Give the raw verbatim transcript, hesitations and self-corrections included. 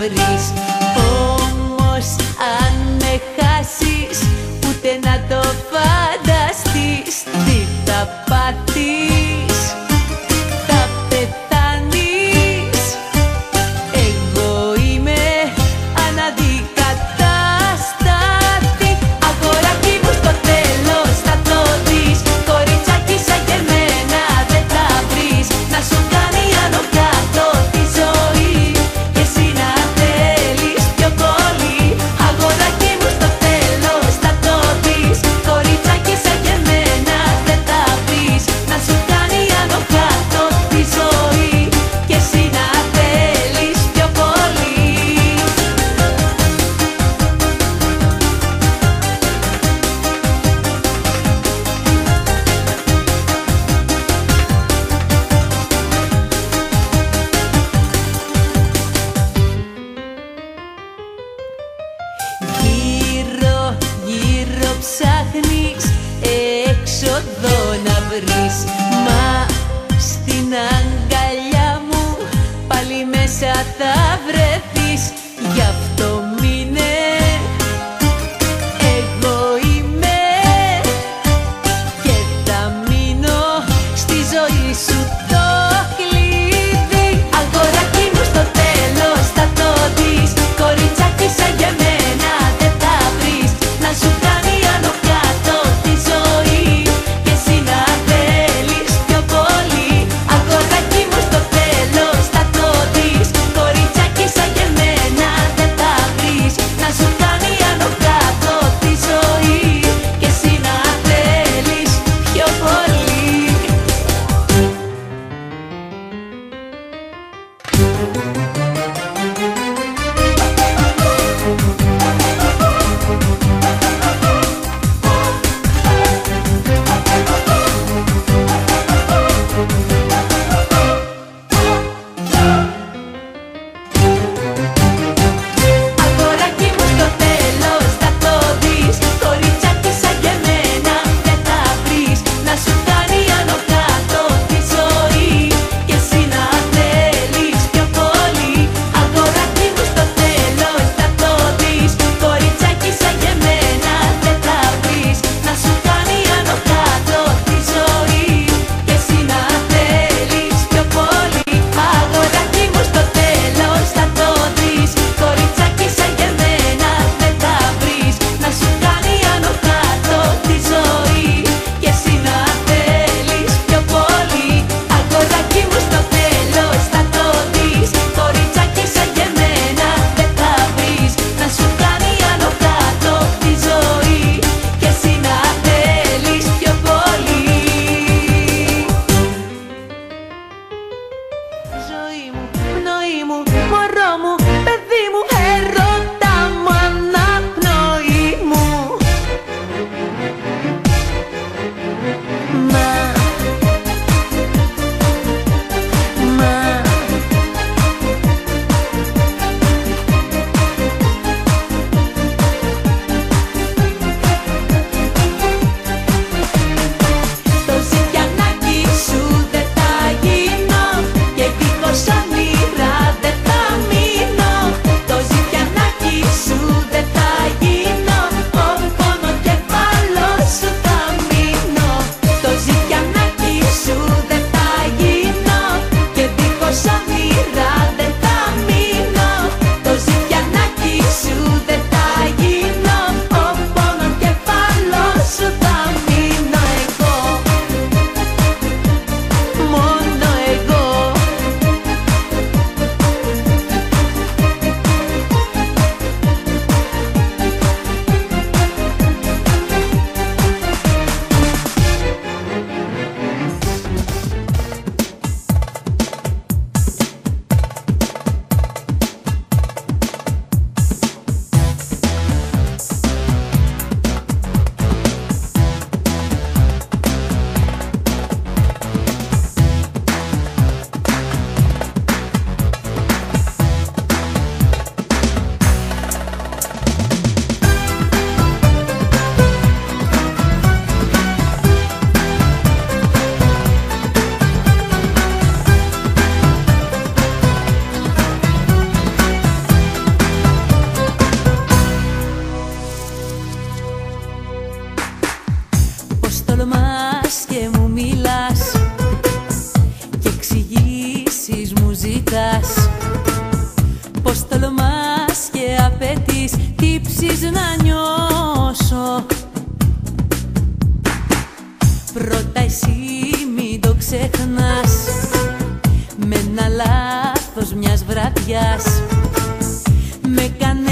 βρεις. Όμως αν με χάσεις ούτε να το φανταστείς, τι θα πάθεις, θα πεθάνεις. Εγώ είμαι αναντικατάστατη. Αγοράκι μου στο τέλος θα το δεις. Κοριτσάκι σαν και εμένα δεν θα βρεις. Να σου κάνει άνω κάτω τη ζωή και εσύ να θέλεις πιο πολύ. Αγοράκι μου στο τέλος θα το δεις. Κοριτσάκι σαν και εμένα δεν θα βρεις. Να σου κάνει άνω κάτω τη ζωή και εσύ να θέλεις πιο πολύ. Γύρω, γύρω ψάχνεις έξοδο να βρεις. Μα στην αγκαλιά μου πάλι μέσα θα βρεθείς. Γι' αυτό μείνε, εγώ είμαι και θα μείνω στη ζωή σου το κλειδί. Αγοράκι μου στο τέλος θα το δεις. Κοριτσάκι σαν για μένα δεν θα βρεις. Να σου κάνει άνω κάτω τη ζωή και εσύ να θέλεις πιο πολύ. Αγοράκι μου στο τέλος θα το δεις. Κοριτσάκι σαν για θέλεις να νιώσω. Πρώτα εσύ μην το ξεχνάς, με ένα λάθος μιας βραδιάς με κανένα